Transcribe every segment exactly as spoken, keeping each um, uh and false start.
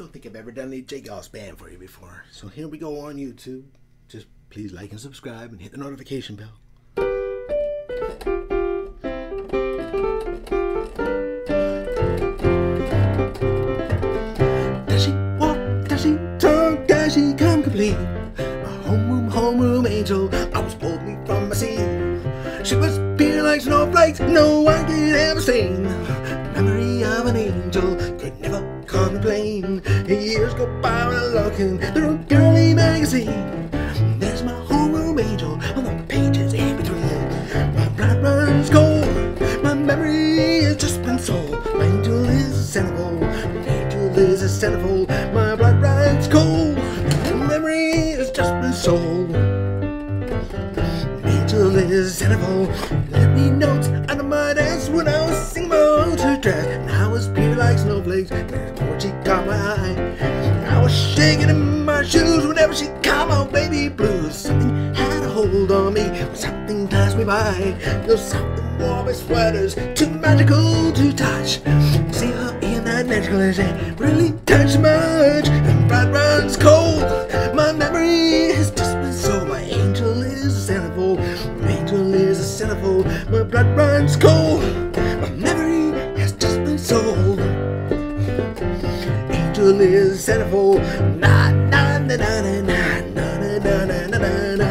don't think I've ever done any Geils Band for you before. So here we go on YouTube. Just please like and subscribe and hit the notification bell. Does she walk? Does she talk? Does she come complete? My homeroom, homeroom angel always pulled me from my seat. She was pure like snowflakes, no one could ever seen. Memory of an angel could never complain. Years go by when I'm looking through a girly magazine. There's my homeroom angel on the pages in between. My blood runs cold, my memory has just been sold. My angel is a centerfold, my angel is a centerfold. My blood runs cold, my memory has just been sold. Angel is a centerfold. Let me notes under my desk when I was singing my old dress. And I was pure like snowflakes before she caught my eye. I was shaking in my shoes whenever she caught my baby blues. Something had a hold on me, something passed me by. Those something wore my sweaters, too magical to touch. See her in that necklace, it really touched much. And blood runs cold, my memory has just been sold. My angel is a centerfold, my angel is a centerfold. My blood runs cold, my memory has just been sold. Angel is a centerfold. Na na na na na na na na na na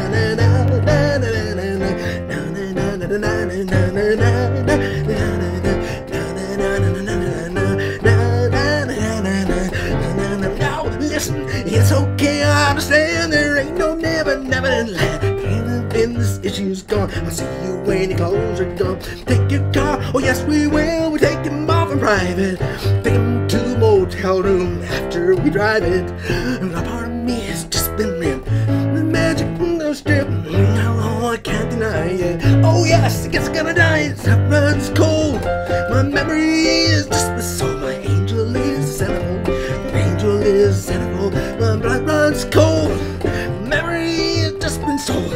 now listen, it's okay, I understand. There ain't no never, never land. Can't been this issue's gone. I'll see you when your clothes are done. Take your car, oh yes we will. We take him off in private. Take him to the motel room after we drive it. And a part of me has just been in the magic window strip. Oh, I can't deny it. Oh yes, I guess I'm gonna die. It runs cold. My memory is just the soul. My angel is a centerfold. My angel is a centerfold. My blood runs cold. Memory has just been sold.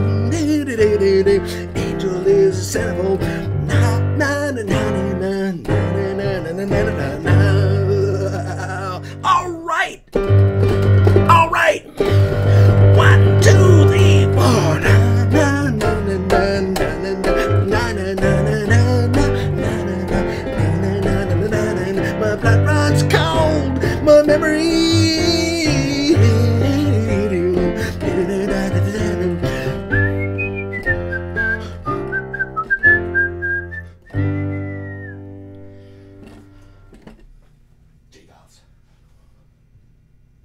Angel is a centerfold. Na na na na na na na na na na na. All right, all right. One, two, three, four. Na na na na na na na na na na na. My blood runs cold.